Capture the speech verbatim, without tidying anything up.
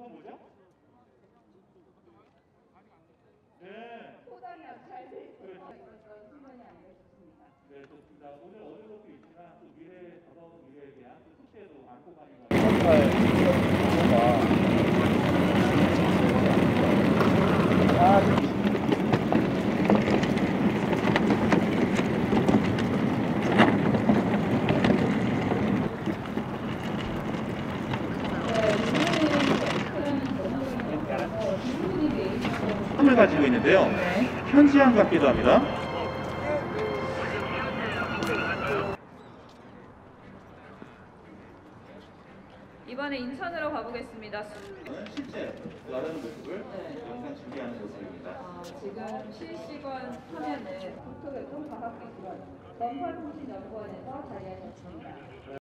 그건 뭐죠? 네. 포장이 아주 잘돼 있어서 그렇죠. 이런 순간이 아닌가 싶습니다. 네, 좋습니다. 오늘 얻은 것도 있지만 또 미래, 더더욱 미래에 대한 또 숙제도 안고 가는 것 같아요. 을 가지고 있는데요. 현지암 같기도 합니다. 이번에 인천으로 가보겠습니다. 실제 나라는 모습을 네. 영상 준비하는 모습입니다. 아, 지금 실시간 화면은 국토교통과학기술원 전파통신연구원에서